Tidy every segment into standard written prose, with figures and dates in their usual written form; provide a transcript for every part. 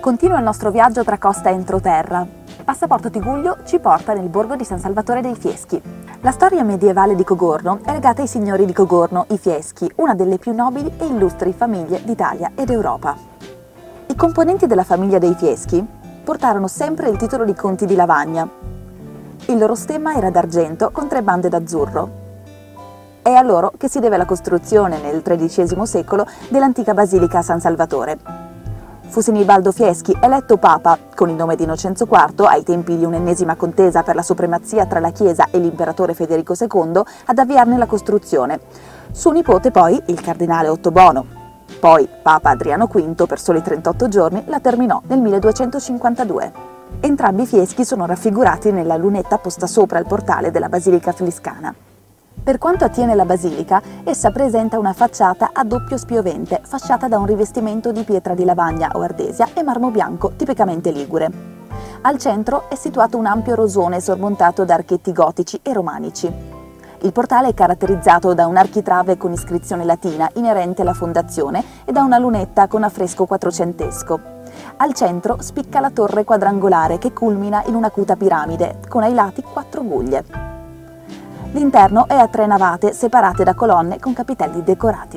Continua il nostro viaggio tra costa e entroterra. Passaporto Tigullio ci porta nel borgo di San Salvatore dei Fieschi. La storia medievale di Cogorno è legata ai signori di Cogorno, i Fieschi, una delle più nobili e illustri famiglie d'Italia ed Europa. I componenti della famiglia dei Fieschi portarono sempre il titolo di conti di Lavagna. Il loro stemma era d'argento con 3 bande d'azzurro. È a loro che si deve la costruzione nel XIII secolo dell'antica basilica San Salvatore. Fu Sinibaldo Fieschi, eletto papa con il nome di Innocenzo IV, ai tempi di un'ennesima contesa per la supremazia tra la Chiesa e l'imperatore Federico II, ad avviarne la costruzione. Suo nipote poi, il cardinale Ottobono. Poi Papa Adriano V, per soli 38 giorni, la terminò nel 1252. Entrambi i Fieschi sono raffigurati nella lunetta posta sopra il portale della Basilica Fliscana. Per quanto attiene la basilica, essa presenta una facciata a doppio spiovente, fasciata da un rivestimento di pietra di lavagna o ardesia e marmo bianco, tipicamente ligure. Al centro è situato un ampio rosone sormontato da archetti gotici e romanici. Il portale è caratterizzato da un architrave con iscrizione latina inerente alla fondazione e da una lunetta con affresco quattrocentesco. Al centro spicca la torre quadrangolare che culmina in un'acuta piramide, con ai lati 4 guglie. L'interno è a 3 navate separate da colonne con capitelli decorati.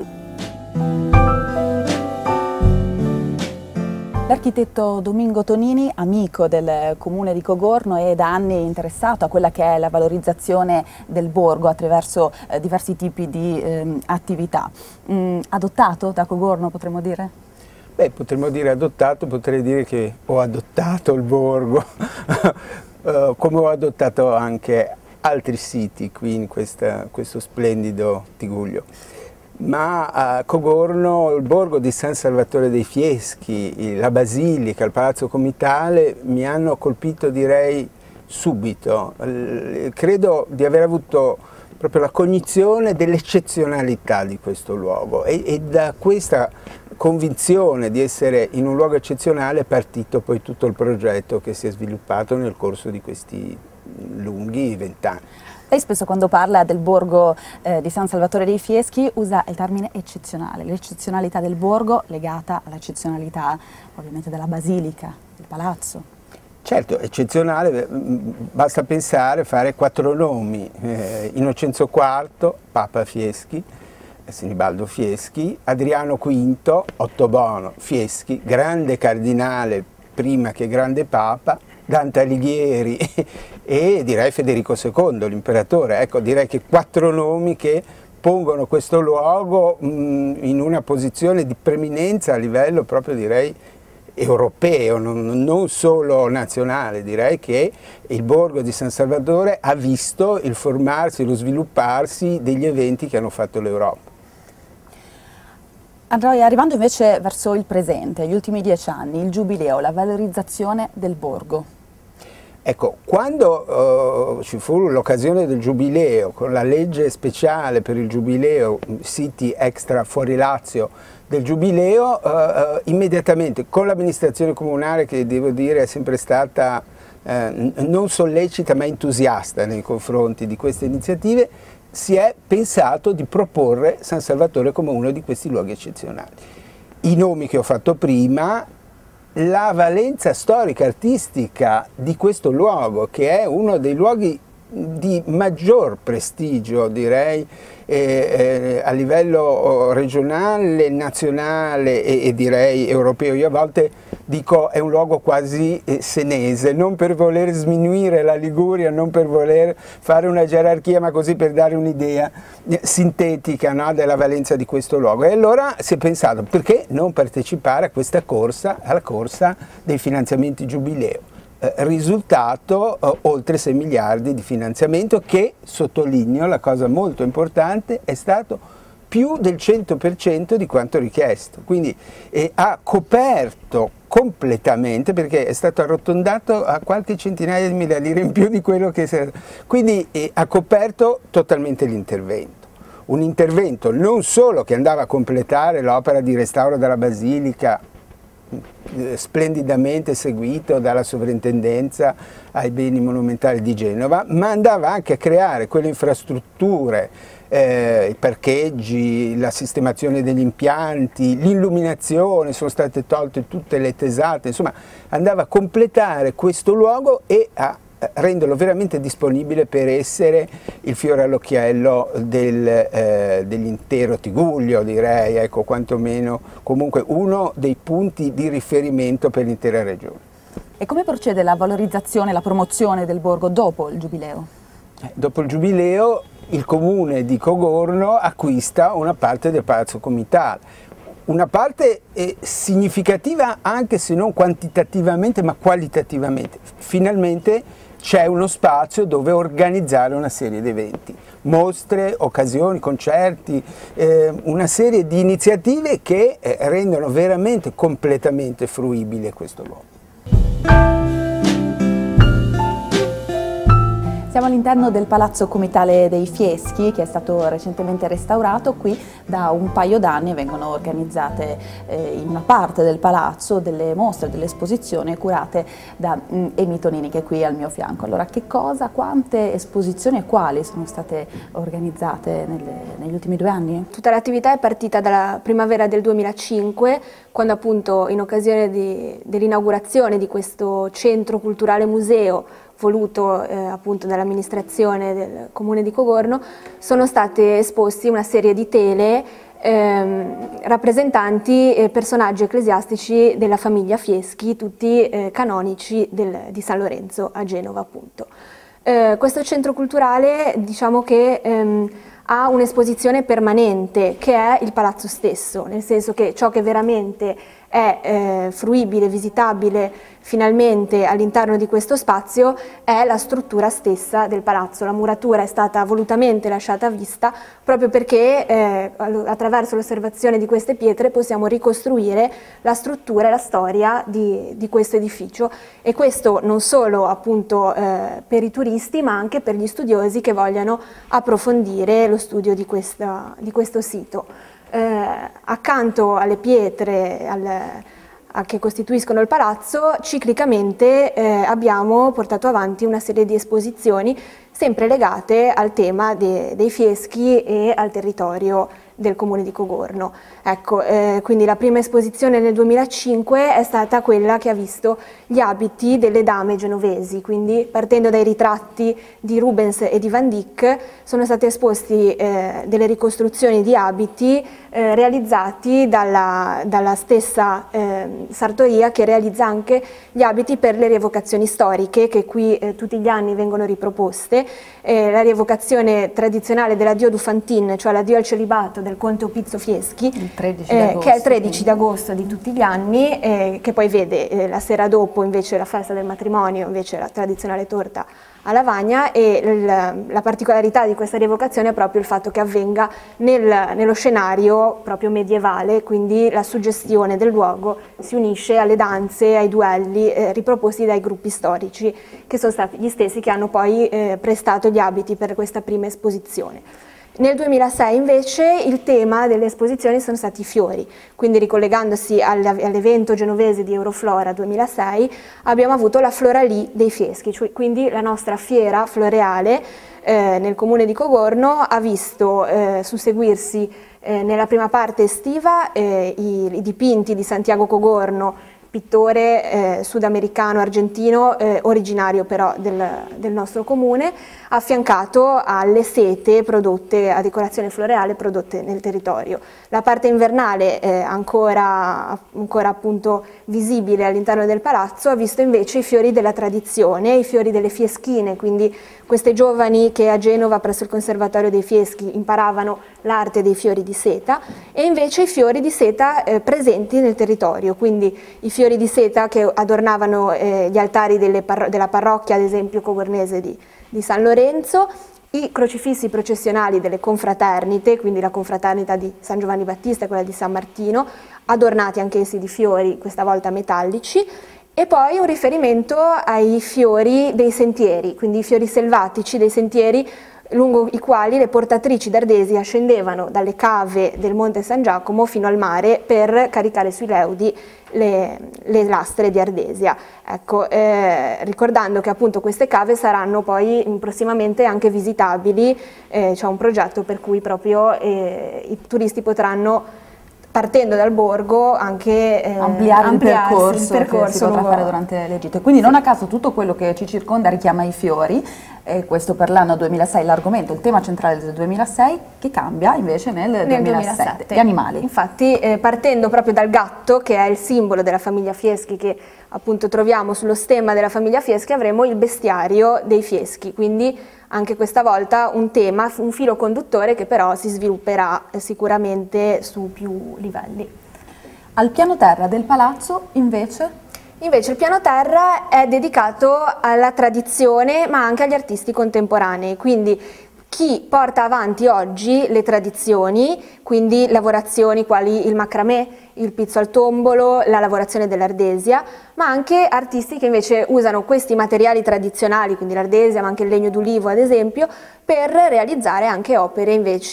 L'architetto Domingo Tonini, amico del comune di Cogorno e da anni interessato a quella che è la valorizzazione del borgo attraverso diversi tipi di attività. Adottato da Cogorno, potremmo dire? Beh, potremmo dire adottato, potrei dire che ho adottato il borgo, come ho adottato anche altri siti qui in questo splendido Tigullio. Ma a Cogorno, il borgo di San Salvatore dei Fieschi, la basilica, il palazzo comitale mi hanno colpito, direi, subito. Credo di aver avuto proprio la cognizione dell'eccezionalità di questo luogo e da questa convinzione di essere in un luogo eccezionale è partito poi tutto il progetto che si è sviluppato nel corso di questi lunghi 20 anni. Lei spesso quando parla del borgo di San Salvatore dei Fieschi usa il termine eccezionale, l'eccezionalità del borgo legata all'eccezionalità ovviamente della basilica, del palazzo. Certo, eccezionale, basta pensare, fare 4 nomi, Innocenzo IV, Papa Fieschi, Sinibaldo Fieschi, Adriano V, Ottobono Fieschi, grande cardinale prima che grande Papa, Dante Alighieri e direi Federico II, l'imperatore. Ecco, direi che 4 nomi che pongono questo luogo in una posizione di preminenza a livello proprio, direi, europeo, non solo nazionale. Direi che il borgo di San Salvatore ha visto il formarsi, lo svilupparsi degli eventi che hanno fatto l'Europa. Arrivando invece verso il presente, gli ultimi 10 anni, il giubileo, la valorizzazione del borgo. Ecco, quando ci fu l'occasione del giubileo, con la legge speciale per il giubileo, siti extra fuori Lazio del giubileo, immediatamente con l'amministrazione comunale, che devo dire è sempre stata non sollecita ma entusiasta nei confronti di queste iniziative, si è pensato di proporre San Salvatore come uno di questi luoghi eccezionali. I nomi che ho fatto prima, la valenza storica, artistica di questo luogo, che è uno dei luoghi di maggior prestigio, direi, a livello regionale, nazionale e direi europeo. Io a volte dico è un luogo quasi senese, non per voler sminuire la Liguria, non per voler fare una gerarchia, ma così per dare un'idea sintetica, no, della valenza di questo luogo. E allora si è pensato, perché non partecipare a questa corsa, alla corsa dei finanziamenti giubileo? Risultato oltre 6 miliardi di finanziamento che, sottolineo la cosa molto importante, è stato più del 100% di quanto richiesto, quindi ha coperto completamente, perché è stato arrotondato a qualche centinaia di migliaia di lire in più di quello che si era, quindi ha coperto totalmente l'intervento. Un intervento non solo che andava a completare l'opera di restauro della basilica, splendidamente seguito dalla sovrintendenza ai beni monumentali di Genova, ma andava anche a creare quelle infrastrutture i parcheggi, la sistemazione degli impianti, l'illuminazione, sono state tolte tutte le tesate, insomma andava a completare questo luogo e a renderlo veramente disponibile per essere il fiore all'occhiello dell'intero Tigullio, direi, ecco, quantomeno comunque uno dei punti di riferimento per l'intera regione. E come procede la valorizzazione e la promozione del borgo dopo il Giubileo? Dopo il Giubileo il comune di Cogorno acquista una parte del Palazzo Comitale, una parte significativa anche se non quantitativamente ma qualitativamente. Finalmente c'è uno spazio dove organizzare una serie di eventi, mostre, occasioni, concerti, una serie di iniziative che rendono veramente completamente fruibile questo luogo. Siamo all'interno del Palazzo Comitale dei Fieschi, che è stato recentemente restaurato. Qui da un paio d'anni vengono organizzate in una parte del palazzo delle mostre, delle esposizioni curate da Emi Tonini, che è qui al mio fianco. Allora, che cosa, quante esposizioni e quali sono state organizzate negli ultimi 2 anni? Tutta l'attività è partita dalla primavera del 2005, quando appunto in occasione dell'inaugurazione di questo centro culturale museo voluto appunto dall'amministrazione del Comune di Cogorno, sono state esposti una serie di tele rappresentanti personaggi ecclesiastici della famiglia Fieschi, tutti canonici di San Lorenzo a Genova appunto. Questo centro culturale, diciamo che ha un'esposizione permanente che è il palazzo stesso, nel senso che ciò che veramente è fruibile, visitabile finalmente all'interno di questo spazio è la struttura stessa del palazzo. La muratura è stata volutamente lasciata a vista proprio perché attraverso l'osservazione di queste pietre possiamo ricostruire la struttura e la storia di questo edificio, e questo non solo appunto per i turisti ma anche per gli studiosi che vogliano approfondire lo studio di questo sito. Accanto alle pietre che costituiscono il palazzo, ciclicamente abbiamo portato avanti una serie di esposizioni sempre legate al tema dei Fieschi e al territorio del Comune di Cogorno. Ecco, quindi la prima esposizione nel 2005 è stata quella che ha visto gli abiti delle dame genovesi, quindi partendo dai ritratti di Rubens e di Van Dyck sono state esposti delle ricostruzioni di abiti realizzati dalla stessa sartoria che realizza anche gli abiti per le rievocazioni storiche che qui tutti gli anni vengono riproposte. La rievocazione tradizionale della Dio du Fantin, cioè la Dio al celibato del conte Opizzo Fieschi, che è il 13 d'agosto di tutti gli anni, che poi vede la sera dopo invece la festa del matrimonio, invece la tradizionale torta a lavagna, e la particolarità di questa rievocazione è proprio il fatto che avvenga nello scenario proprio medievale, quindi la suggestione del luogo si unisce alle danze, ai duelli riproposti dai gruppi storici, che sono stati gli stessi che hanno poi prestato gli abiti per questa prima esposizione. Nel 2006 invece il tema delle esposizioni sono stati i fiori, quindi ricollegandosi all'evento genovese di Euroflora 2006 abbiamo avuto la Floralie dei Fieschi, cioè quindi la nostra fiera floreale nel comune di Cogorno ha visto susseguirsi nella prima parte estiva i dipinti di Santiago Cogorno, pittore sudamericano argentino, originario però del nostro comune, affiancato alle sete prodotte a decorazione floreale prodotte nel territorio. La parte invernale ancora appunto visibile all'interno del palazzo ha visto invece i fiori della tradizione, i fiori delle fieschine, quindi queste giovani che a Genova presso il Conservatorio dei Fieschi imparavano l'arte dei fiori di seta, e invece i fiori di seta presenti nel territorio, quindi i fiori di seta che adornavano gli altari della parrocchia, ad esempio cogornese di San Lorenzo, i crocifissi processionali delle confraternite, quindi la confraternita di San Giovanni Battista e quella di San Martino, adornati anch'essi di fiori, questa volta metallici, e poi un riferimento ai fiori dei sentieri, quindi i fiori selvatici dei sentieri lungo i quali le portatrici d'Ardesia scendevano dalle cave del Monte San Giacomo fino al mare per caricare sui leudi le lastre di Ardesia. Ecco, ricordando che appunto queste cave saranno poi prossimamente anche visitabili, c'è un progetto per cui proprio i turisti potranno, partendo dal borgo, anche ampliare il percorso che si potrà lungo fare durante le gite. Quindi non a caso tutto quello che ci circonda richiama i fiori, e questo per l'anno 2006 l'argomento, il tema centrale del 2006, che cambia invece nel 2007, gli animali. Infatti partendo proprio dal gatto, che è il simbolo della famiglia Fieschi, che appunto troviamo sullo stemma della famiglia Fieschi, avremo il bestiario dei Fieschi, quindi anche questa volta un tema, un filo conduttore che però si svilupperà sicuramente su più livelli. Al piano terra del palazzo invece? Invece il piano terra è dedicato alla tradizione ma anche agli artisti contemporanei, quindi chi porta avanti oggi le tradizioni, quindi lavorazioni quali il macramè, il pizzo al tombolo, la lavorazione dell'ardesia, ma anche artisti che invece usano questi materiali tradizionali, quindi l'ardesia ma anche il legno d'ulivo ad esempio, per realizzare anche opere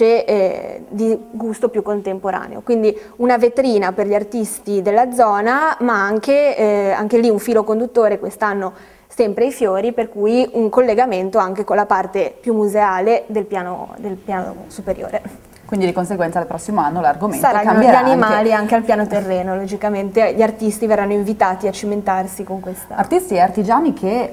invece di gusto più contemporaneo. Quindi una vetrina per gli artisti della zona, ma anche lì un filo conduttore quest'anno sempre i fiori, per cui un collegamento anche con la parte più museale del piano superiore. Quindi di conseguenza il prossimo anno l'argomento saranno gli cambierà animali anche al piano terreno, logicamente gli artisti verranno invitati a cimentarsi con questa. Artisti e artigiani che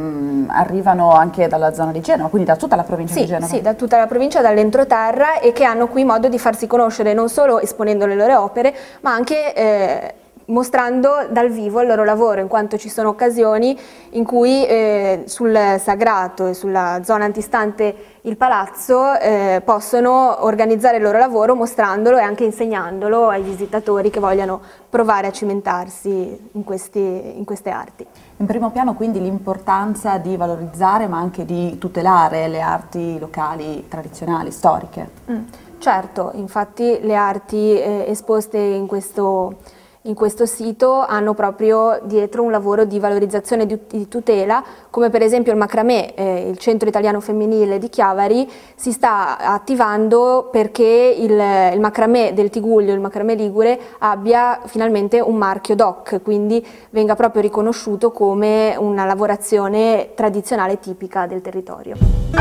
arrivano anche dalla zona di Genova, quindi da tutta la provincia di Genova. Sì, da tutta la provincia, dall'entroterra, e che hanno qui modo di farsi conoscere non solo esponendo le loro opere, ma anche mostrando dal vivo il loro lavoro, in quanto ci sono occasioni in cui sul Sagrato e sulla zona antistante il palazzo possono organizzare il loro lavoro mostrandolo e anche insegnandolo ai visitatori che vogliano provare a cimentarsi in queste arti. In primo piano quindi l'importanza di valorizzare ma anche di tutelare le arti locali, tradizionali, storiche. Certo, infatti le arti esposte in questo sito hanno proprio dietro un lavoro di valorizzazione e di tutela, come per esempio il macramè, il Centro Italiano Femminile di Chiavari si sta attivando perché il macramè del Tigullio, il macramè ligure, abbia finalmente un marchio DOC, quindi venga proprio riconosciuto come una lavorazione tradizionale tipica del territorio.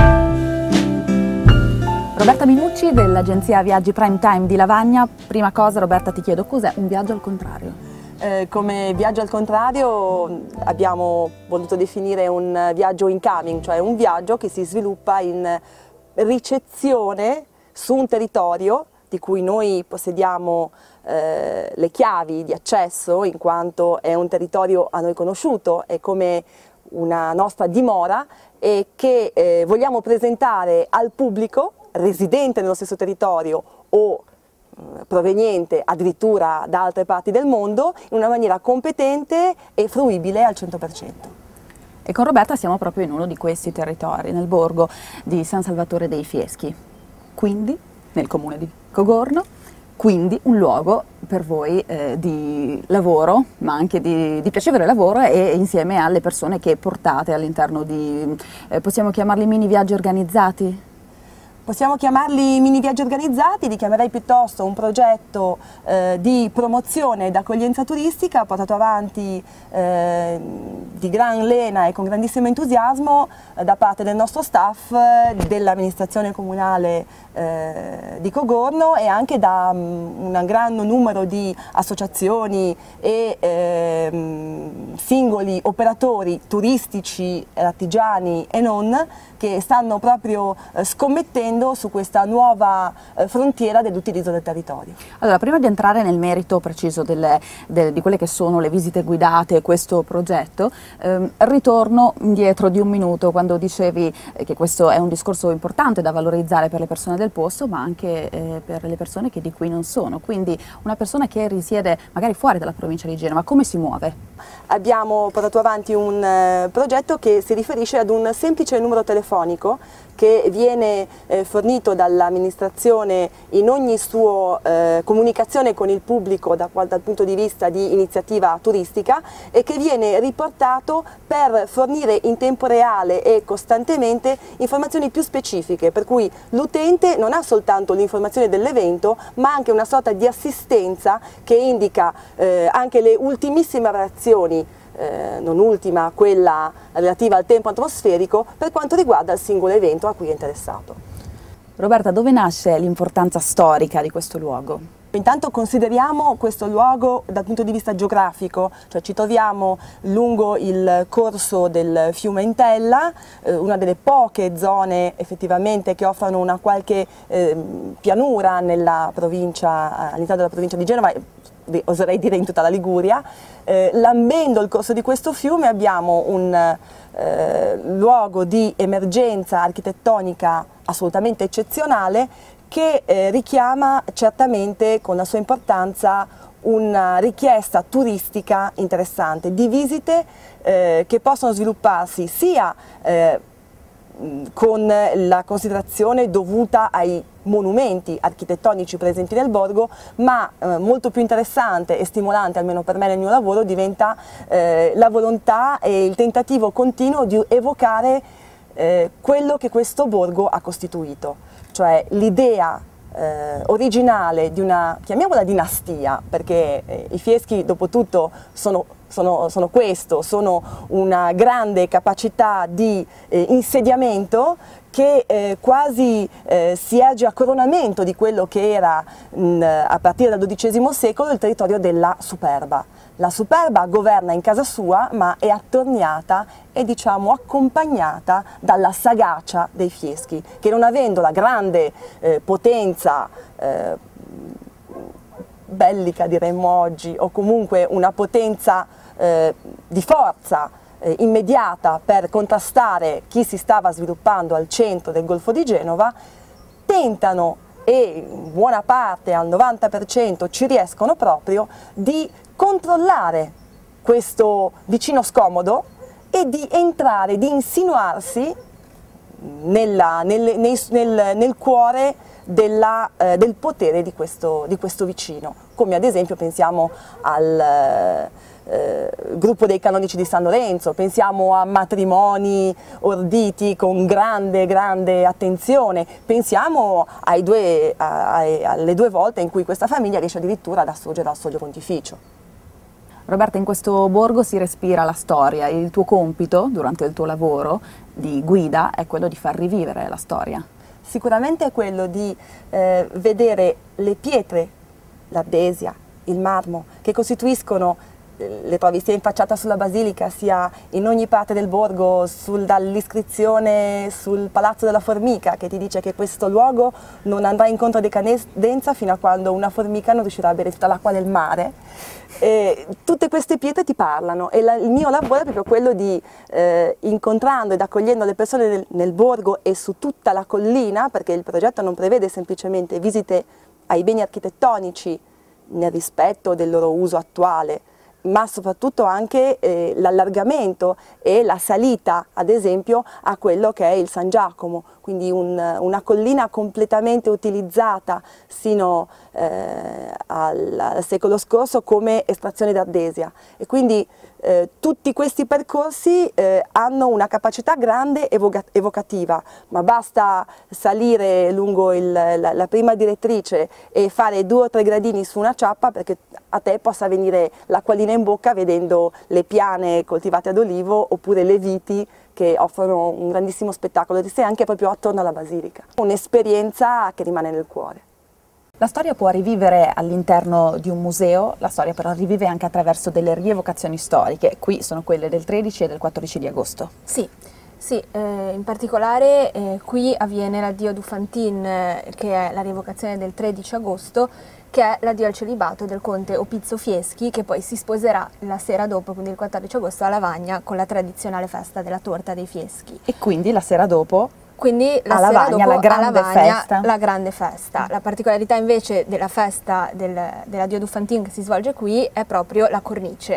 Roberta Minucci dell'agenzia Viaggi Prime Time di Lavagna. Prima cosa, Roberta, ti chiedo cos'è un viaggio al contrario? Come viaggio al contrario abbiamo voluto definire un viaggio incoming, cioè un viaggio che si sviluppa in ricezione su un territorio di cui noi possediamo le chiavi di accesso, in quanto è un territorio a noi conosciuto, è come una nostra dimora, e che vogliamo presentare al pubblico residente nello stesso territorio o proveniente addirittura da altre parti del mondo in una maniera competente e fruibile al 100%. E con Roberta siamo proprio in uno di questi territori, nel borgo di San Salvatore dei Fieschi, quindi nel comune di Cogorno, quindi un luogo per voi di lavoro, ma anche di piacevole lavoro, e insieme alle persone che portate all'interno di, possiamo chiamarli mini viaggi organizzati? Possiamo chiamarli mini viaggi organizzati, li chiamerei piuttosto un progetto di promozione ed accoglienza turistica portato avanti di gran lena e con grandissimo entusiasmo da parte del nostro staff, dell'amministrazione comunale di Cogorno e anche da un gran numero di associazioni e singoli operatori turistici, artigiani e non, che stanno proprio scommettendo su questa nuova frontiera dell'utilizzo del territorio. Allora, prima di entrare nel merito preciso di quelle che sono le visite guidate e questo progetto, ritorno indietro di un minuto quando dicevi che questo è un discorso importante da valorizzare per le persone del posto, ma anche per le persone che di qui non sono. Quindi una persona che risiede magari fuori dalla provincia di Genova, come si muove? Abbiamo portato avanti un progetto che si riferisce ad un semplice numero telefonico che viene fornito dall'amministrazione in ogni sua comunicazione con il pubblico dal punto di vista di iniziativa turistica e che viene riportato per fornire in tempo reale e costantemente informazioni più specifiche, per cui l'utente non ha soltanto l'informazione dell'evento ma anche una sorta di assistenza che indica anche le ultimissime variazioni, non ultima quella relativa al tempo atmosferico, per quanto riguarda il singolo evento a cui è interessato. Roberta, dove nasce l'importanza storica di questo luogo? Intanto consideriamo questo luogo dal punto di vista geografico, cioè ci troviamo lungo il corso del fiume Entella, una delle poche zone effettivamente che offrono una qualche pianura nella provincia, all'interno della provincia di Genova, oserei dire in tutta la Liguria. Lambendo il corso di questo fiume abbiamo un luogo di emergenza architettonica assolutamente eccezionale che richiama certamente con la sua importanza una richiesta turistica interessante, di visite che possono svilupparsi sia con la considerazione dovuta ai monumenti architettonici presenti nel borgo, ma molto più interessante e stimolante, almeno per me nel mio lavoro, diventa la volontà e il tentativo continuo di evocare quello che questo borgo ha costituito, cioè l'idea originale di una, chiamiamola dinastia, perché i Fieschi dopo tutto sono una grande capacità di insediamento che quasi si erge a coronamento di quello che era a partire dal XII secolo il territorio della Superba. La Superba governa in casa sua, ma è attorniata e diciamo accompagnata dalla sagacia dei Fieschi, che non avendo la grande potenza bellica diremmo oggi, o comunque una potenza di forza immediata per contrastare chi si stava sviluppando al centro del Golfo di Genova, tentano, e in buona parte al 90% ci riescono proprio, di controllare questo vicino scomodo e di entrare, di insinuarsi nel cuore del potere di questo vicino, come ad esempio pensiamo al gruppo dei canonici di San Lorenzo, pensiamo a matrimoni orditi con grande attenzione, pensiamo alle due volte in cui questa famiglia riesce addirittura ad assurgere al soglio pontificio. Roberta, in questo borgo si respira la storia e il tuo compito durante il tuo lavoro di guida è quello di far rivivere la storia. Sicuramente è quello di vedere le pietre, l'ardesia, il marmo, che costituiscono, le trovi sia in facciata sulla basilica sia in ogni parte del borgo, dall'iscrizione sul Palazzo della Formica che ti dice che questo luogo non andrà incontro a decadenza fino a quando una formica non riuscirà a bere tutta l'acqua del mare. Tutte queste pietre ti parlano e il mio lavoro è proprio quello di, incontrando ed accogliendo le persone nel borgo e su tutta la collina, perché il progetto non prevede semplicemente visite ai beni architettonici nel rispetto del loro uso attuale, ma soprattutto anche l'allargamento e la salita, ad esempio, a quello che è il San Giacomo, quindi una collina completamente utilizzata sino al secolo scorso come estrazione d'ardesia. E quindi tutti questi percorsi hanno una capacità grande evocativa, ma basta salire lungo la prima direttrice e fare 2 o 3 gradini su una ciappa perché a te possa venire l'acquolina in bocca vedendo le piane coltivate ad olivo oppure le viti che offrono un grandissimo spettacolo di sé anche proprio attorno alla basilica. Un'esperienza che rimane nel cuore. La storia può rivivere all'interno di un museo, la storia però rivive anche attraverso delle rievocazioni storiche, qui sono quelle del 13 e del 14 di agosto. Sì, in particolare qui avviene l'addio du Fantin, che è la rievocazione del 13 agosto, che è l'addio al celibato del conte Opizio Fieschi, che poi si sposerà la sera dopo, quindi il 14 agosto, a Lavagna con la tradizionale festa della torta dei Fieschi. E quindi la sera dopo? Quindi la sera dopo la grande festa. La particolarità invece della festa dell'addio du Fantin che si svolge qui è proprio la cornice.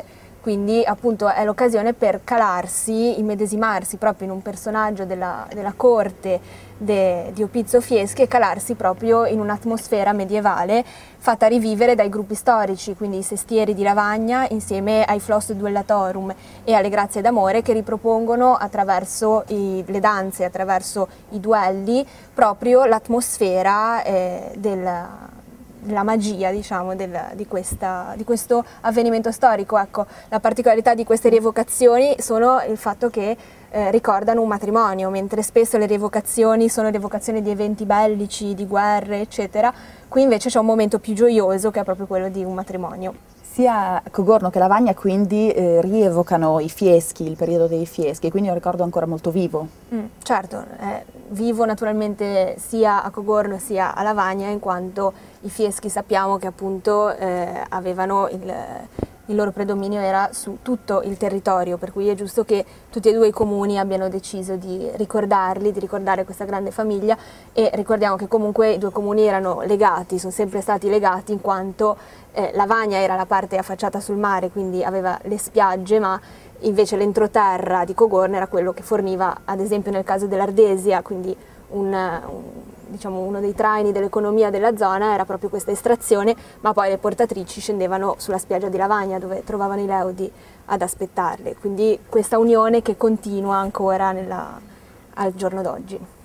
quindi appunto è l'occasione per calarsi, immedesimarsi proprio in un personaggio della corte di Opizio Fieschi e calarsi proprio in un'atmosfera medievale fatta rivivere dai gruppi storici, quindi i Sestieri di Lavagna insieme ai Flos Duellatorum e alle Grazie d'Amore, che ripropongono attraverso le danze, attraverso i duelli, proprio l'atmosfera della magia, diciamo, di questo avvenimento storico. Ecco, la particolarità di queste rievocazioni sono il fatto che ricordano un matrimonio, mentre spesso le rievocazioni sono rievocazioni di eventi bellici, di guerre, eccetera. Qui invece c'è un momento più gioioso, che è proprio quello di un matrimonio. Sia Cogorno che Lavagna quindi rievocano i Fieschi, il periodo dei Fieschi, quindi è un ricordo ancora molto vivo. Certo, è vivo naturalmente sia a Cogorno sia a Lavagna, in quanto i Fieschi sappiamo che appunto avevano il loro predominio era su tutto il territorio, per cui è giusto che tutti e due i comuni abbiano deciso di ricordarli, di ricordare questa grande famiglia, e ricordiamo che comunque i due comuni erano legati, sono sempre stati legati, in quanto Lavagna era la parte affacciata sul mare, quindi aveva le spiagge, ma invece l'entroterra di Cogorno era quello che forniva, ad esempio nel caso dell'Ardesia, quindi diciamo uno dei traini dell'economia della zona era proprio questa estrazione, ma poi le portatrici scendevano sulla spiaggia di Lavagna, dove trovavano i leudi ad aspettarle, quindi questa unione che continua ancora al giorno d'oggi.